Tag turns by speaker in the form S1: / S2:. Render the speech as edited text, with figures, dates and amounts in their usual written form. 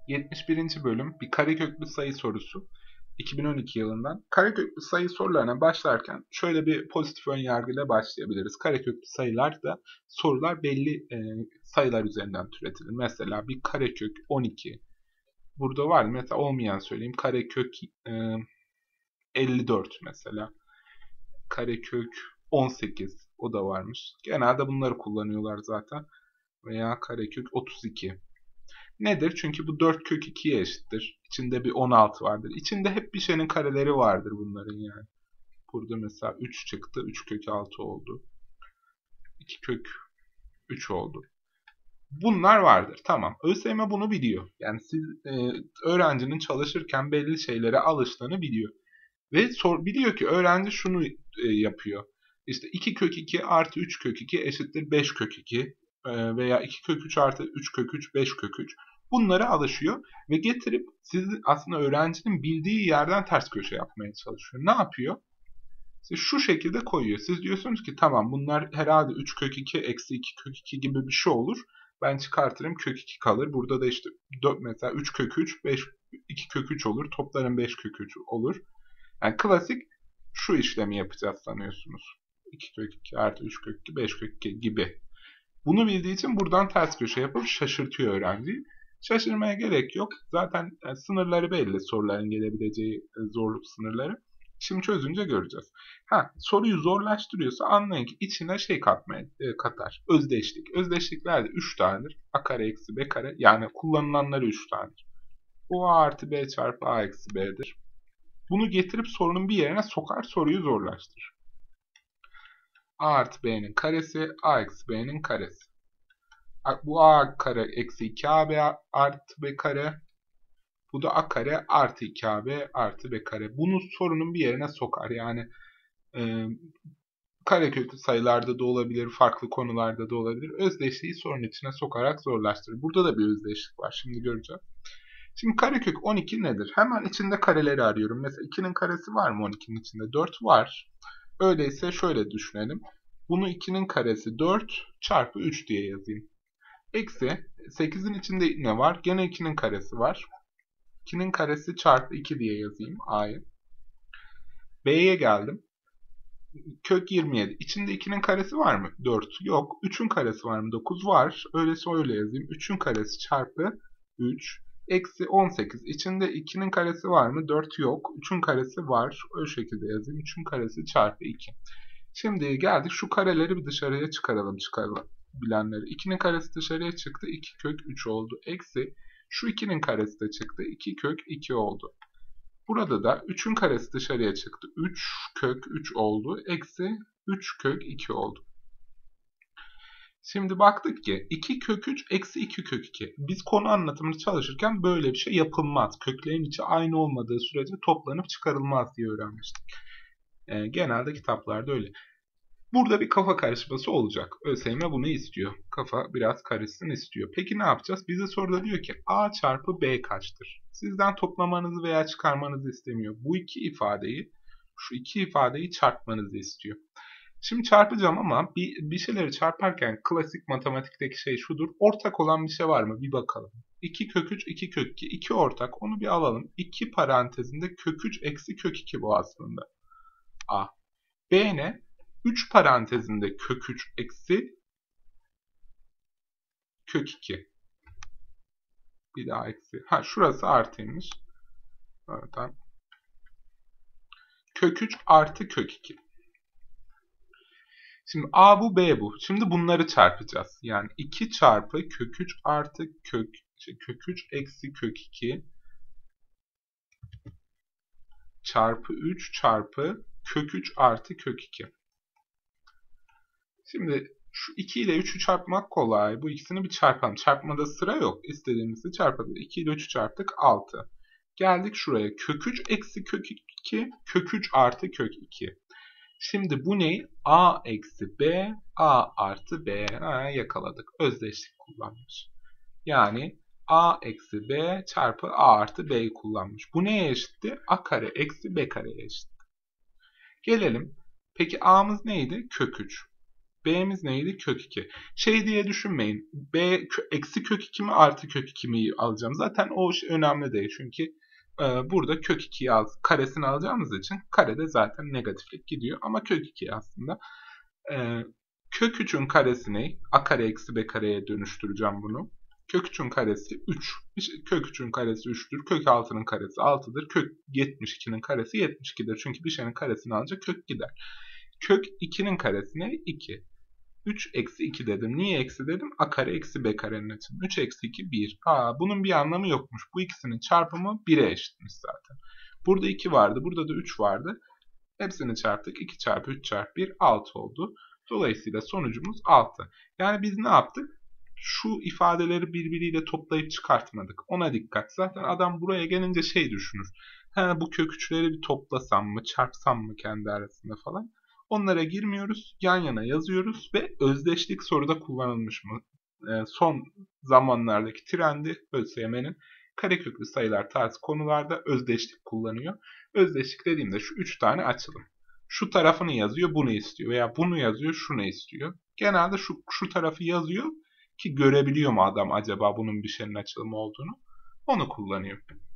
S1: 71. bölüm bir kareköklü sayı sorusu 2012 yılından. Kareköklü sayı sorularına başlarken şöyle bir pozitif önyargıyla başlayabiliriz. Kareköklü sayılarda sorular belli sayılar üzerinden türetilir. Mesela bir karekök 12. Burada var mı? Mesela olmayan söyleyeyim. Karekök 54 mesela. Karekök 18. O da varmış. Genelde bunları kullanıyorlar zaten. Veya karekök 32. Nedir? Çünkü bu 4 kök 2'ye eşittir. İçinde bir 16 vardır. İçinde hep bir şeyin kareleri vardır bunların yani. Burada mesela 3 çıktı. 3 kök 6 oldu. 2 kök 3 oldu. Bunlar vardır. Tamam. ÖSYM bunu biliyor. Yani siz öğrencinin çalışırken belli şeylere alıştığını biliyor. Ve biliyor ki öğrenci şunu yapıyor. İşte 2 kök 2 artı 3 kök 2 eşittir 5 kök 2 veya 2 kök 3 artı 3 kök 3 5 kök 3. Bunlara alışıyor ve getirip sizi aslında öğrencinin bildiği yerden ters köşe yapmaya çalışıyor. Ne yapıyor? İşte şu şekilde koyuyor. Siz diyorsunuz ki tamam bunlar herhalde 3 kök 2 eksi 2 kök 2 gibi bir şey olur. Ben çıkartırım kök 2 kalır. Burada da işte 4 mesela 3 kök 3 5 2 kök 3 olur. Toplarım 5 kök 3 olur. Yani klasik şu işlemi yapacağız sanıyorsunuz. 2 kök 2 artı 3 kök 2 5 kök 2 gibi. Bunu bildiği için buradan ters köşe yapıp şaşırtıyor öğrenciyi. Şaşırmaya gerek yok. Zaten sınırları belli soruların gelebileceği zorluk sınırları. Şimdi çözünce göreceğiz. Soruyu zorlaştırıyorsa anlayın ki içine şey katar. Özdeşlik. Özdeşlikler de 3 tanedir. A kare eksi B kare. Yani kullanılanları 3 tanedir. Bu A artı B çarpı A eksi B'dir. Bunu getirip sorunun bir yerine sokar, soruyu zorlaştırır. A artı B'nin karesi, A eksi B'nin karesi. Bu A kare eksi 2AB artı B kare. Bu da A kare artı 2AB artı B kare. Bunu sorunun bir yerine sokar. Yani e, kareköklü sayılarda da olabilir, farklı konularda da olabilir. Özdeşliği sorunun içine sokarak zorlaştırır. Burada da bir özdeşlik var. Şimdi göreceğiz. Şimdi karekök 12 nedir? Hemen içinde kareleri arıyorum. Mesela 2'nin karesi var mı 12'nin içinde? 4 var. Öyleyse şöyle düşünelim. Bunu 2'nin karesi 4 çarpı 3 diye yazayım. Eksi 8'in içinde ne var? Gene 2'nin karesi var. 2'nin karesi çarpı 2 diye yazayım A'yı. B'ye geldim. Kök 27. İçinde 2'nin karesi var mı? 4. Yok. 3'ün karesi var mı? 9 var. Öyleyse öyle yazayım. 3'ün karesi çarpı 3. Eksi 18. İçinde 2'nin karesi var mı? 4 yok. 3'ün karesi var. O şekilde yazayım. 3'ün karesi çarpı 2. Şimdi geldik şu kareleri bir dışarıya çıkaralım bilenleri. 2'nin karesi dışarıya çıktı. 2 kök 3 oldu. Eksi şu 2'nin karesi de çıktı. 2 kök 2 oldu. Burada da 3'ün karesi dışarıya çıktı. 3 kök 3 oldu. Eksi 3 kök 2 oldu. Şimdi baktık ki 2 kök 3 eksi 2 kök 2. Biz konu anlatımını çalışırken böyle bir şey yapılmaz. Köklerin içi aynı olmadığı sürece toplanıp çıkarılmaz diye öğrenmiştik. Genelde kitaplarda öyle. Burada bir kafa karışması olacak. ÖSYM bunu istiyor. Kafa biraz karışsın istiyor. Peki ne yapacağız? Bize soruda diyor ki A çarpı B kaçtır? Sizden toplamanızı veya çıkarmanızı istemiyor. Bu şu iki ifadeyi çarpmanızı istiyor. Şimdi çarpacağım ama bir şeyleri çarparken klasik matematikteki şey şudur. Ortak olan bir şey var mı? Bir bakalım. 2 kök 3, 2 kök 2. 2 ortak. Onu bir alalım. 2 parantezinde kök 3 eksi kök 2 bu aslında. A. B ne? 3 parantezinde kök 3 eksi kök 2. Bir daha eksi. Şurası artıymış. Evet. Kök 3 artı kök 2. Şimdi A bu B bu. Şimdi bunları çarpacağız. Yani 2 çarpı kök 3 artı kök 3 eksi kök 2 çarpı 3 çarpı kök 3 artı kök 2. Şimdi şu 2 ile 3'ü çarpmak kolay. Bu ikisini bir çarpalım. Çarpmada sıra yok. İstediğimizi çarpalım. 2 ile 3'ü çarptık 6. Geldik şuraya. Kök 3 eksi kök 2. Kök 3 artı kök 2. Şimdi bu ne? A eksi B. A artı B. Yakaladık. Özdeşlik kullanmış. Yani A eksi B çarpı A artı B'yi kullanmış. Bu neye eşitti? A kare eksi B kareye eşitti. Gelelim. Peki A'mız neydi? Kök 3. B'miz neydi? Kök 2. Şey diye düşünmeyin. Eksi kök 2 mi artı kök 2 mi alacağım? Zaten o önemli değil. Çünkü burada kök 2'yi karesini alacağımız için karede zaten negatiflik gidiyor. Ama kök 2 aslında. E, Kök 3'ün karesini a kare eksi b kareye dönüştüreceğim bunu. Kök 3'ün karesi 3. Kök 3'ün karesi 3'tür. Kök 6'nın karesi 6'dır. Kök 72'nin karesi 72'dir. Çünkü bir şeyin karesini alınca kök gider. Kök 2'nin karesi ne? 2. 3 eksi 2 dedim. Niye eksi dedim? A kare eksi b karenin açımı. 3 eksi 2 1. Bunun bir anlamı yokmuş. Bu ikisinin çarpımı 1'e eşitmiş zaten. Burada 2 vardı. Burada da 3 vardı. Hepsini çarptık. 2 çarpı 3 çarpı 1 6 oldu. Dolayısıyla sonucumuz 6. Yani biz ne yaptık? Şu ifadeleri birbiriyle toplayıp çıkartmadık. Ona dikkat. Zaten adam buraya gelince şey düşünür. Bu kök 3'leri bir toplasam mı, çarpsam mı kendi arasında falan. Onlara girmiyoruz. Yan yana yazıyoruz ve özdeşlik soruda kullanılmış mı? Son zamanlardaki trendi ÖSYM'nin kareköklü sayılar tarzı konularda özdeşlik kullanıyor. Özdeşlik dediğimde şu 3 tane açılım. Şu tarafını yazıyor, bunu istiyor veya bunu yazıyor, şunu istiyor. Genelde şu tarafı yazıyor ki görebiliyor mu adam acaba bunun bir şeyin açılımı olduğunu. Onu kullanıyor.